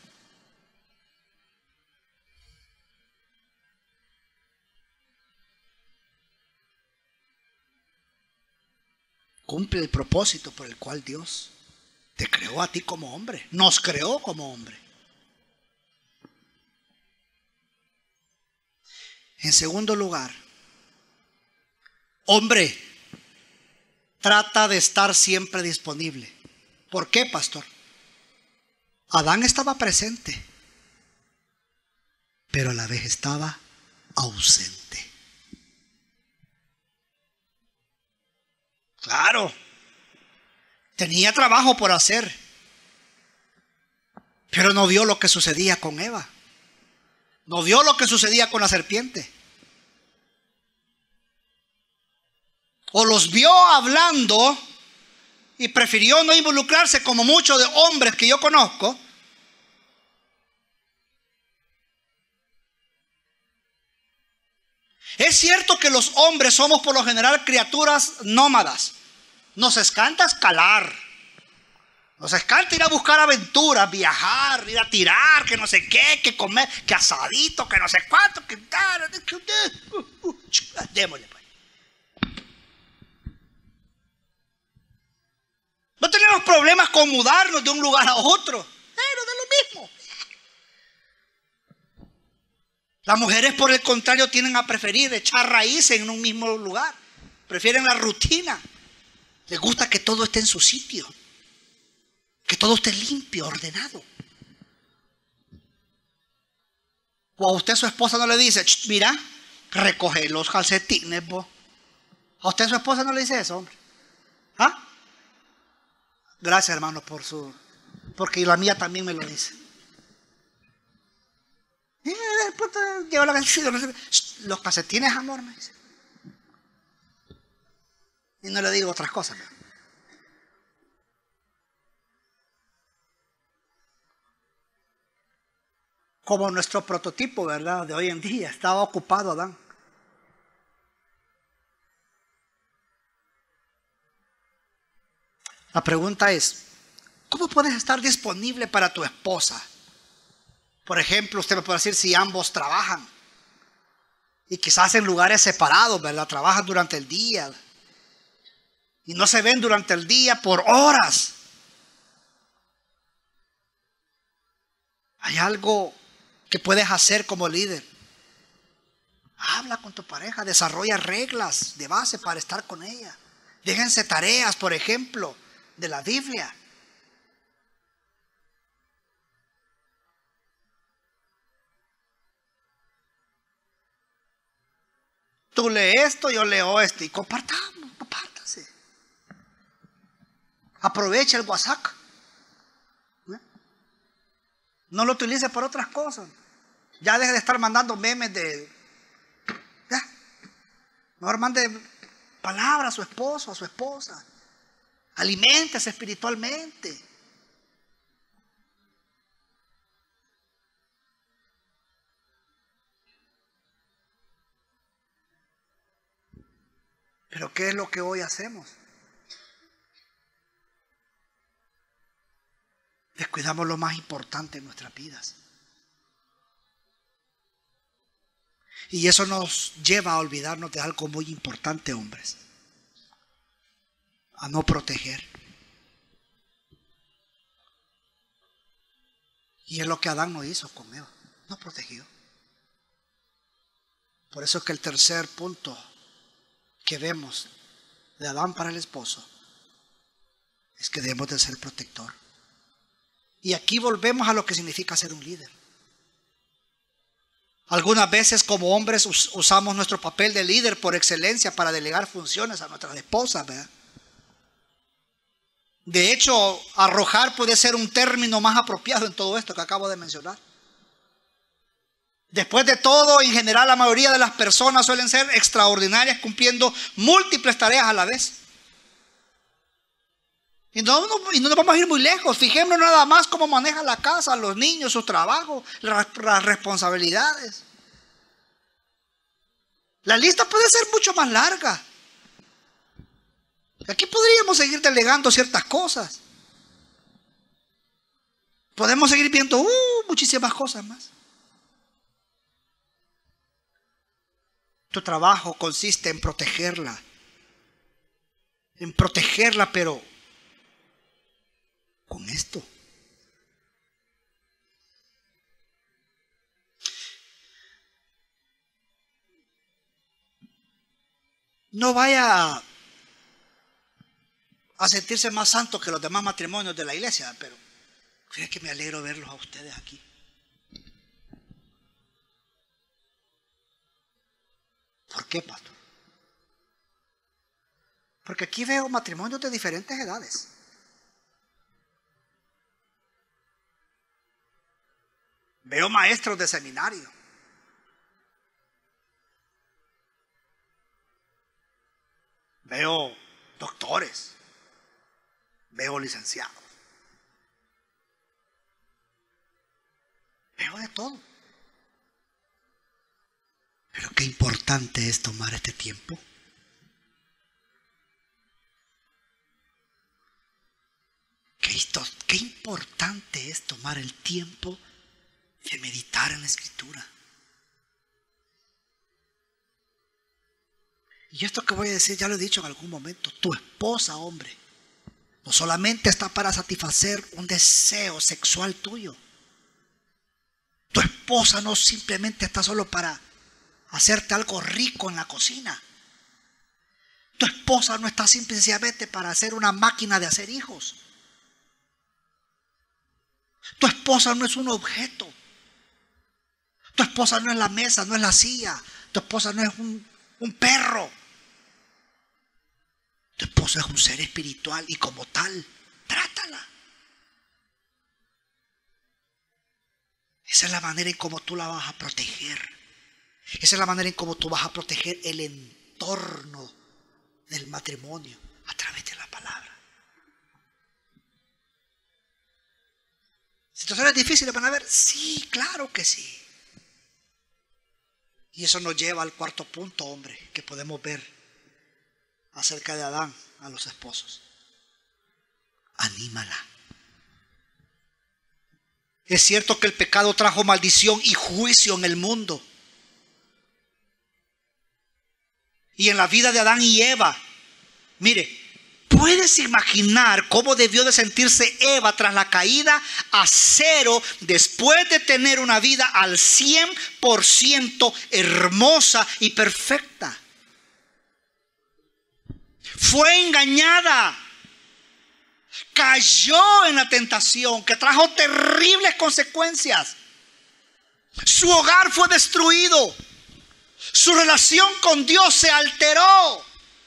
Cumple el propósito por el cual Dios te creó a ti como hombre, nos creó como hombre. En segundo lugar, hombre, trata de estar siempre disponible. ¿Por qué, pastor? Adán estaba presente, pero a la vez estaba ausente. Claro, tenía trabajo por hacer, pero no vio lo que sucedía con Eva. No vio lo que sucedía con la serpiente. O los vio hablando y prefirió no involucrarse, como muchos de hombres que yo conozco. Es cierto que los hombres somos por lo general criaturas nómadas. Nos encanta escalar. Nos encanta ir a buscar aventuras, viajar, ir a tirar, que no sé qué, que comer, que asadito, que no sé cuánto, que démosle pues. No tenemos problemas con mudarnos de un lugar a otro. Pero da lo mismo. Las mujeres, por el contrario, tienden a preferir echar raíces en un mismo lugar. Prefieren la rutina. Les gusta que todo esté en su sitio. Que todo esté limpio, ordenado. O a usted su esposa no le dice, mira, recoge los calcetines, vos. A usted su esposa no le dice eso, hombre. ¿Ah? Gracias, hermano, porque la mía también me lo dice. Los calcetines, amor, me dice. Y no le digo otras cosas. Como nuestro prototipo, ¿verdad? De hoy en día. Estaba ocupado Adán. La pregunta es, ¿cómo puedes estar disponible para tu esposa? Por ejemplo, usted me puede decir si ambos trabajan. Y quizás en lugares separados, ¿verdad? Trabajan durante el día. Y no se ven durante el día por horas. Hay algo que puedes hacer como líder. Habla con tu pareja, desarrolla reglas de base para estar con ella. Déjense tareas, por ejemplo, de la Biblia. Tú lees esto, yo leo esto y compártase. Aprovecha el WhatsApp. No lo utilice por otras cosas. Ya deje de estar mandando memes de... Ya. Mejor mande palabras a su esposo, a su esposa. Aliméntese espiritualmente. Pero ¿qué es lo que hoy hacemos? Descuidamos lo más importante en nuestras vidas. Y eso nos lleva a olvidarnos de algo muy importante, hombres. A no proteger. Y es lo que Adán no hizo con Eva. No protegió. Por eso es que el tercer punto que vemos de Adán para el esposo es que debemos de ser protector. Y aquí volvemos a lo que significa ser un líder. Algunas veces como hombres usamos nuestro papel de líder por excelencia para delegar funciones a nuestras esposas, ¿verdad? De hecho, arrojar puede ser un término más apropiado en todo esto que acabo de mencionar. Después de todo, en general, la mayoría de las personas suelen ser extraordinarias cumpliendo múltiples tareas a la vez. Y no nos vamos a ir muy lejos. Fijémonos nada más cómo maneja la casa, los niños, su trabajo, las responsabilidades. La lista puede ser mucho más larga. Aquí podríamos seguir delegando ciertas cosas. Podemos seguir viendo muchísimas cosas más. Tu trabajo consiste en protegerla. En protegerla, pero con esto. No vaya a sentirse más santo que los demás matrimonios de la iglesia, pero fíjate que me alegro verlos a ustedes aquí. ¿Por qué, pastor? Porque aquí veo matrimonios de diferentes edades. Veo maestros de seminario. Veo doctores. Veo licenciados. Veo de todo. Pero qué importante es tomar este tiempo. Qué importante es tomar el tiempo de meditar en la Escritura. Y esto que voy a decir ya lo he dicho en algún momento. Tu esposa, hombre, no solamente está para satisfacer un deseo sexual tuyo. Tu esposa no simplemente está solo para hacerte algo rico en la cocina. Tu esposa no está simplemente para hacer una máquina de hacer hijos. Tu esposa no es un objeto. Tu esposa no es la mesa, no es la silla. Tu esposa no es un perro. Tu esposa es un ser espiritual y como tal, trátala. Esa es la manera en cómo tú la vas a proteger. Esa es la manera en cómo tú vas a proteger el entorno del matrimonio a través de la palabra. ¿Situaciones difíciles van a haber? Sí, claro que sí. Y eso nos lleva al cuarto punto, hombre, que podemos ver acerca de Adán a los esposos. Anímala. Es cierto que el pecado trajo maldición y juicio en el mundo. Y en la vida de Adán y Eva, mire, ¿puedes imaginar cómo debió de sentirse Eva tras la caída a cero después de tener una vida al 100% hermosa y perfecta? Fue engañada, cayó en la tentación que trajo terribles consecuencias. Su hogar fue destruido, su relación con Dios se alteró.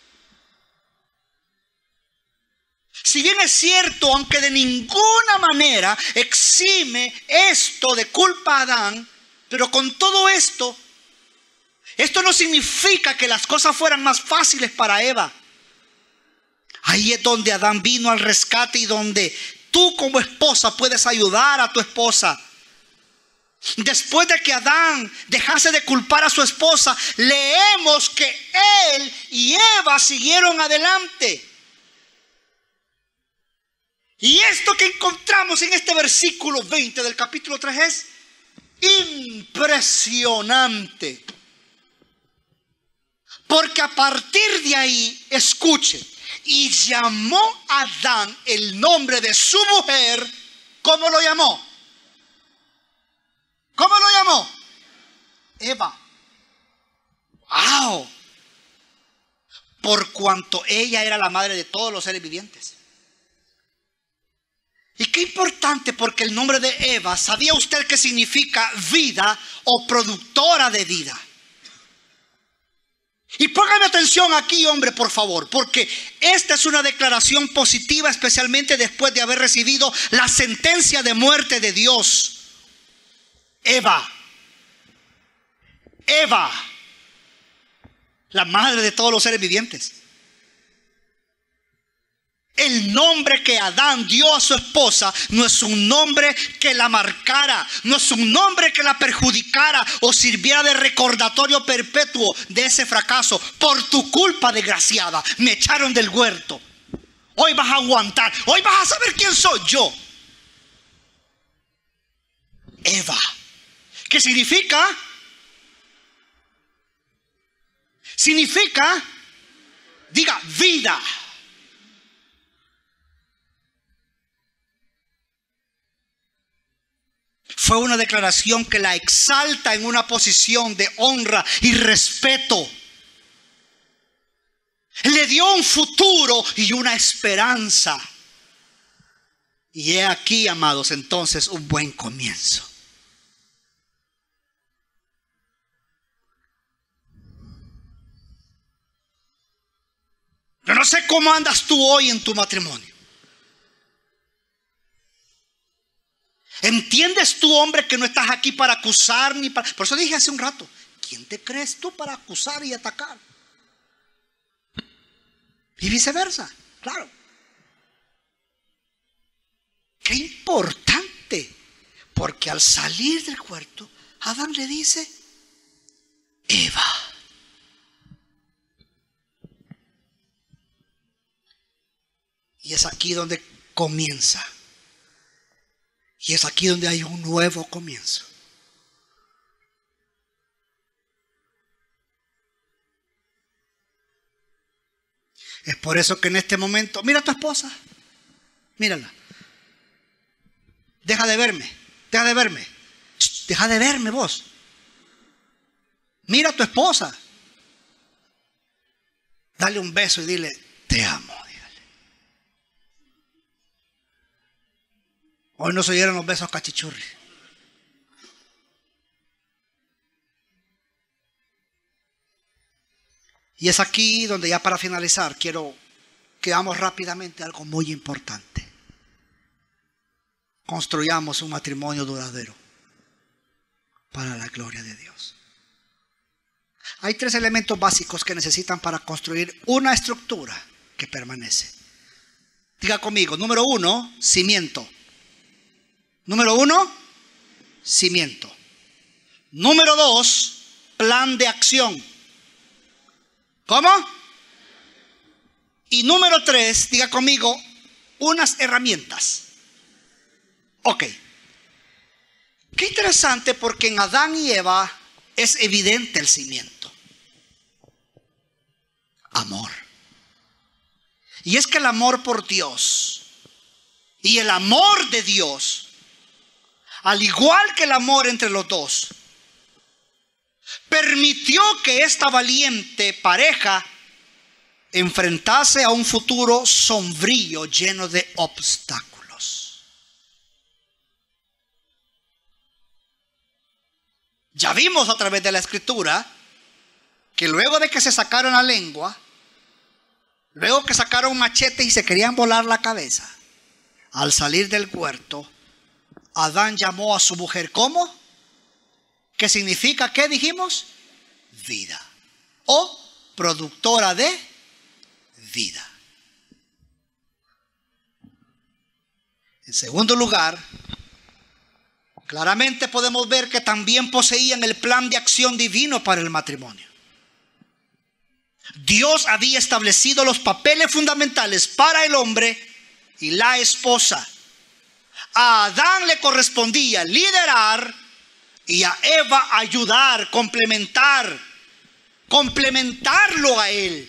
Si bien es cierto, aunque de ninguna manera exime esto de culpa a Adán, pero con todo esto no significa que las cosas fueran más fáciles para Eva. Ahí es donde Adán vino al rescate y donde tú como esposa puedes ayudar a tu esposa Después de que Adán dejase de culpar a su esposa, leemos que él y Eva siguieron adelante. Y esto que encontramos en este versículo 20 del capítulo 3 es impresionante. Porque a partir de ahí, escuche, y llamó a Adán el nombre de su mujer. ¿Cómo lo llamó? ¿Cómo lo llamó? Eva. ¡Wow! Por cuanto ella era la madre de todos los seres vivientes. Y qué importante, porque el nombre de Eva, ¿sabía usted qué significa vida o productora de vida? Y póngame atención aquí, hombre, por favor, porque esta es una declaración positiva, especialmente después de haber recibido la sentencia de muerte de Dios. Eva, la madre de todos los seres vivientes. El nombre que Adán dio a su esposa no es un nombre que la marcara, no es un nombre que la perjudicara o sirviera de recordatorio perpetuo de ese fracaso. Por tu culpa, desgraciada, me echaron del huerto. Hoy vas a aguantar, hoy vas a saber quién soy yo. Eva, ¿qué significa? Significa, diga, vida. Fue una declaración que la exalta en una posición de honra y respeto. Le dio un futuro y una esperanza. Y he aquí, amados, entonces un buen comienzo. Yo no sé cómo andas tú hoy en tu matrimonio. ¿Entiendes tú, hombre, que no estás aquí para acusar ni para... Por eso dije hace un rato, ¿quién te crees tú para acusar y atacar? Y viceversa, claro. Qué importante, porque al salir del huerto, Adán le dice, Eva. Y es aquí donde comienza. Y es aquí donde hay un nuevo comienzo. Es por eso que en este momento, mira a tu esposa, mírala. Deja de verme, deja de verme. Deja de verme vos. Mira a tu esposa. Dale un beso y dile, te amo. Hoy no se oyeron los besos cachichurri. Y es aquí donde, ya para finalizar, quiero que hagamos rápidamente algo muy importante. Construyamos un matrimonio duradero para la gloria de Dios. Hay 3 elementos básicos que necesitan para construir una estructura que permanece. Diga conmigo, número 1, cimiento. Número 1, cimiento. Número 2, plan de acción. ¿Cómo? Y número 3, diga conmigo, unas herramientas. Ok. Qué interesante, porque en Adán y Eva es evidente el cimiento. Amor. Y es que el amor por Dios y el amor de Dios, al igual que el amor entre los dos, permitió que esta valiente pareja enfrentase a un futuro sombrío, lleno de obstáculos. Ya vimos a través de la escritura que luego de que se sacaron la lengua, luego que sacaron machetes y se querían volar la cabeza, al salir del huerto, Adán llamó a su mujer, ¿cómo? ¿Qué significa? ¿Qué dijimos? Vida. O productora de vida. En segundo lugar, claramente podemos ver que también poseían el plan de acción divino para el matrimonio. Dios había establecido los papeles fundamentales para el hombre y la esposa. A Adán le correspondía liderar y a Eva ayudar, complementarlo a él.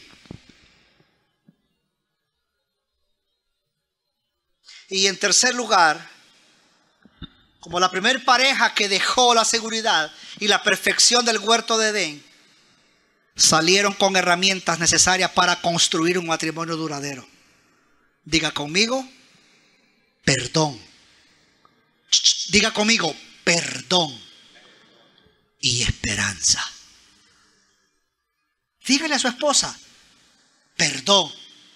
Y en tercer lugar, como la primer pareja que dejó la seguridad y la perfección del huerto de Edén, salieron con herramientas necesarias para construir un matrimonio duradero. Diga conmigo, perdón. Diga conmigo, perdón y esperanza. Dígale a su esposa, perdón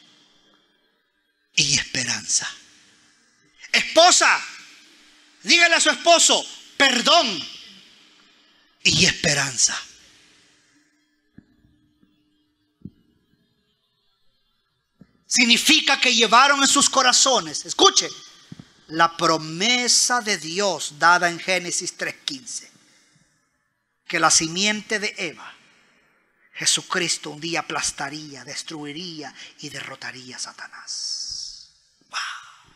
y esperanza. Esposa, dígale a su esposo, perdón y esperanza. Significa que llevaron en sus corazones, escuche, la promesa de Dios dada en Génesis 3:15, que la simiente de Eva, Jesucristo, un día aplastaría, destruiría y derrotaría a Satanás. ¡Wow!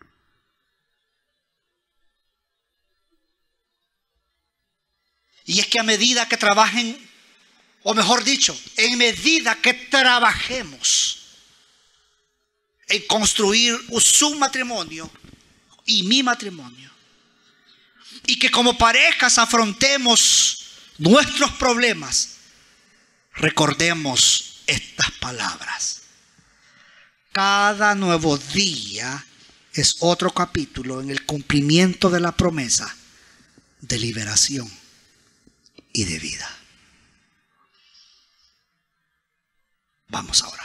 Y es que a medida que trabajen, o mejor dicho, en medida que trabajemos en construir su matrimonio y mi matrimonio, y que como parejas afrontemos nuestros problemas, recordemos estas palabras: cada nuevo día es otro capítulo en el cumplimiento de la promesa de liberación y de vida. Vamos ahora.